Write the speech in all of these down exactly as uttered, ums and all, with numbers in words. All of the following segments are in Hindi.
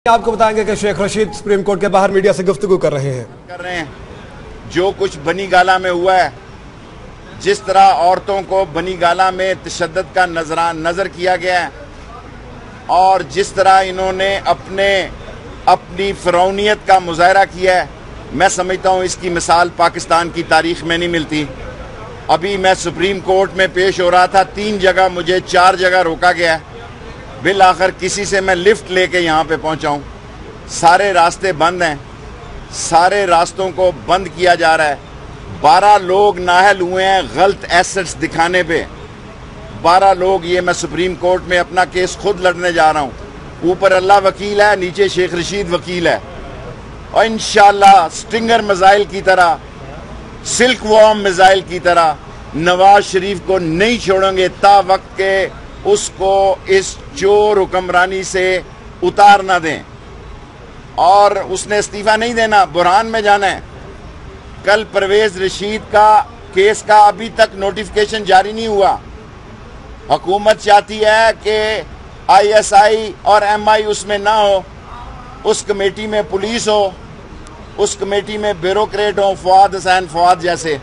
आपको बताएंगे कि शेख रशीद सुप्रीम कोर्ट के बाहर मीडिया से गुफ्तगू कर रहे हैं कर रहे हैं जो कुछ बनी गाला में हुआ है, जिस तरह औरतों को बनी गाला में तशद्दुद का नजरा नजर किया गया है और जिस तरह इन्होंने अपने अपनी फिरौनियत का मुजाहरा किया है, मैं समझता हूँ इसकी मिसाल पाकिस्तान की तारीख में नहीं मिलती। अभी मैं सुप्रीम कोर्ट में पेश हो रहा था, तीन जगह मुझे चार जगह रोका गया है, बिल आखिर किसी से मैं लिफ्ट लेके यहाँ पे पहुँचा हूँ। सारे रास्ते बंद हैं, सारे रास्तों को बंद किया जा रहा है। बारह लोग नाहल हुए हैं गलत एसेट्स दिखाने पे, बारह लोग। ये मैं सुप्रीम कोर्ट में अपना केस खुद लड़ने जा रहा हूँ। ऊपर अल्लाह वकील है, नीचे शेख रशीद वकील है, और इंशाअल्लाह स्टिंगर मिसाइल की तरह, सिल्क वॉर्म मिसाइल की तरह नवाज शरीफ को नहीं छोड़ेंगे ता वक्त के उसको इस चोर हुक्मरानी से उतार ना दें। और उसने इस्तीफा नहीं देना, बुरहान में जाना है। कल परवेज रशीद का केस का अभी तक नोटिफिकेशन जारी नहीं हुआ। हुकूमत चाहती है कि आईएसआई और एमआई उसमें ना हो, उस कमेटी में पुलिस हो, उस कमेटी में ब्यूरोक्रेट हो, फवाद हुसैन फवाद जैसे।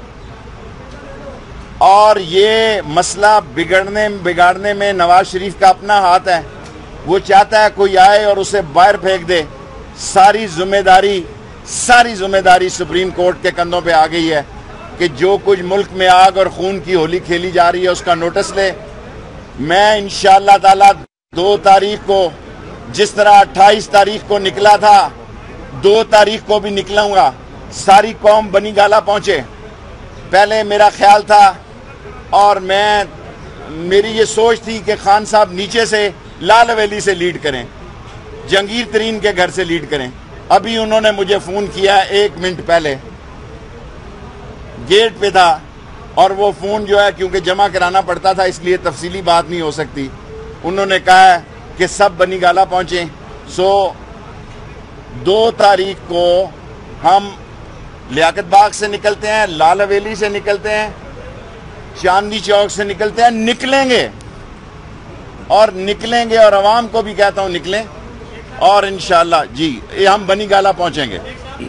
और ये मसला बिगड़ने बिगाड़ने में नवाज शरीफ का अपना हाथ है। वो चाहता है कोई आए और उसे बाहर फेंक दे। सारी जिम्मेदारी सारी जिम्मेदारी सुप्रीम कोर्ट के कंधों पे आ गई है कि जो कुछ मुल्क में आग और खून की होली खेली जा रही है उसका नोटिस ले। मैं इंशाअल्लाह ताला दो तारीख को, जिस तरह अट्ठाईस तारीख को निकला था, दो तारीख को भी निकलूंगा। सारी कौम बनी गाला पहुंचे। पहले मेरा ख्याल था और मैं मेरी ये सोच थी कि खान साहब नीचे से लाल हवेली से लीड करें, जंगीर तरीन के घर से लीड करें। अभी उन्होंने मुझे फोन किया एक मिनट पहले, गेट पे था, और वो फोन जो है क्योंकि जमा कराना पड़ता था इसलिए तफसीली बात नहीं हो सकती। उन्होंने कहा है कि सब बनी गाला पहुंचे। सो दो तारीख को हम लियाकत बाग से निकलते हैं, लाल हवेली से निकलते हैं, चांदनी चौक से निकलते हैं। निकलेंगे और निकलेंगे और आवाम को भी कहता हूं निकलें, और इंशाअल्लाह जी ये हम बनी गाला पहुंचेंगे।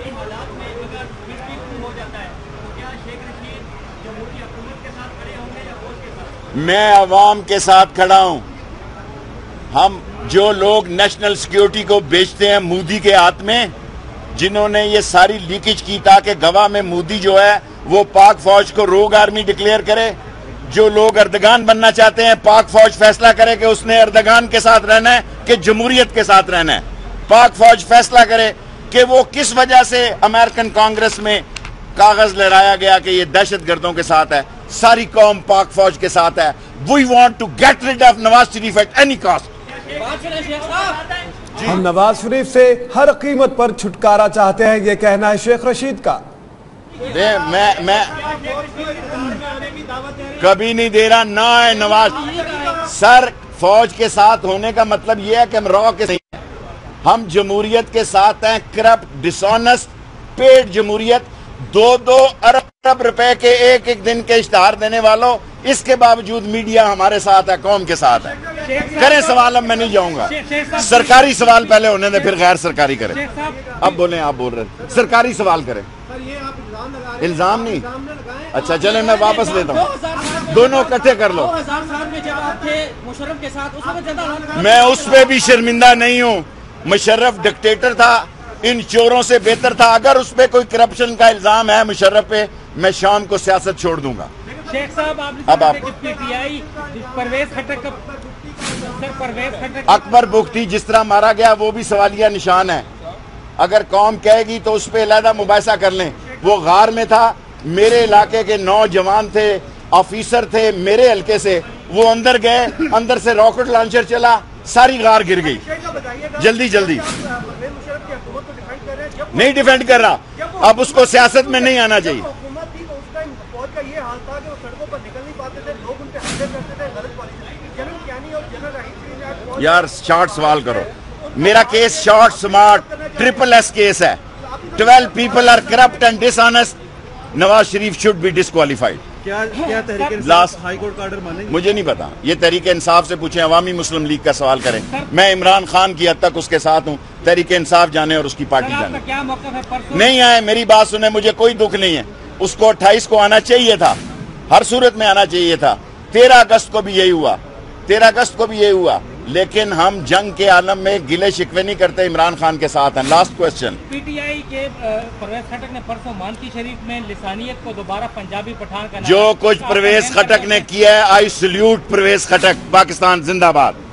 मैं आवाम के साथ खड़ा हूं। हम जो लोग नेशनल सिक्योरिटी को बेचते हैं मोदी के हाथ में, जिन्होंने ये सारी लीकेज की ताकि गवाह में मोदी जो है वो पाक फौज को रोग आर्मी डिक्लेयर करे। जो लोग अर्दगान बनना चाहते हैं, पाक फौज फैसला करे कि उसने अर्दगान के साथ रहना है कि जमहूरियत के साथ रहना है। पाक फौज फैसला करे कि वो किस वजह से अमेरिकन कांग्रेस में कागज लहराया गया कि ये दहशत गर्दों के साथ है। सारी कौम पाक फौज के साथ है। We want to get rid of Nawaz Sharif at any cost. हम नवाज शरीफ से हर कीमत पर छुटकारा चाहते हैं, ये कहना है शेख रशीद का। दे, मैं मैं कभी नहीं दे रहा ना है नवाज सर। फौज के साथ होने का मतलब यह है कि हम रॉ के नहीं हैं, हम जमहूरियत के साथ हैं। करप्ट, डिसऑनेस्ट, पेड जमहूरियत, दो दो अरब अरब रुपए के एक एक दिन के इश्तहार देने वालों, इसके बावजूद मीडिया हमारे साथ है, कौम के साथ है। करें सवाल, अब मैं नहीं जाऊंगा। सरकारी सवाल पहले होने दे, फिर गैर सरकारी करें। अब बोले, आप बोल रहे सरकारी सवाल करें। इल्जाम नहीं, अच्छा चले मैं वापस लेता हूँ, दोनों इकट्ठे कर लो। मैं उस पर भी शर्मिंदा नहीं हूँ। मुशर्रफ डिक्टेटर था, इन चोरों से बेहतर था। अगर उस पर कोई करप्शन का इल्जाम है मुशर्रफ पे, मैं शाम को सियासत छोड़ दूंगा। शेख साहब, अब आप पीटीआई परवेज खट्टक परवेज खट्टक अकबर बुख्ती जिस तरह मारा गया वो भी सवालिया निशान है। अगर कौम कहेगी तो उस पर अलहदा मुबाहिसा कर लें। वो गार में था, मेरे इलाके के नौजवान थे, ऑफिसर थे मेरे हल्के से, वो अंदर गए, अंदर से रॉकेट लॉन्चर चला, सारी गार गिर गई। जल्दी जल्दी नहीं डिफेंड कर रहा, अब उसको सियासत में नहीं आना चाहिए। यार शॉर्ट सवाल करो। मेरा case short smart triple S case है। Twelve people are corrupt and dishonest. Nawaz Sharif should be disqualified. क्या क्या Tehreek Insaf last high court का ऑर्डर मानेंगे? मुझे नहीं पता, ये तहरीक इंसाफ से पूछें, अवामी मुस्लिम लीग का सवाल करें। मैं इमरान खान की हद तक उसके साथ हूँ, तहरीक इंसाफ जाने और उसकी पार्टी सर, जाने। आपका क्या मौक़िफ़ है? परसों नहीं आए, मेरी बात सुने, मुझे कोई दुख नहीं है। उसको अट्ठाईस को आना चाहिए था, हर सूरत में आना चाहिए था। तेरह अगस्त को भी यही हुआ, तेरह अगस्त को भी यही हुआ, लेकिन हम जंग के आलम में गिले शिकवे नहीं करते, इमरान खान के साथ हैं। Last question. पीटीआई के अ, परवेज खटक ने परसों मानकी शरीफ में लिसानियत को दोबारा पंजाबी पठान का नाम- जो कुछ आपका परवेज बयान खटक ने किया है, आई सल्यूट परवेज खटक। पाकिस्तान जिंदाबाद।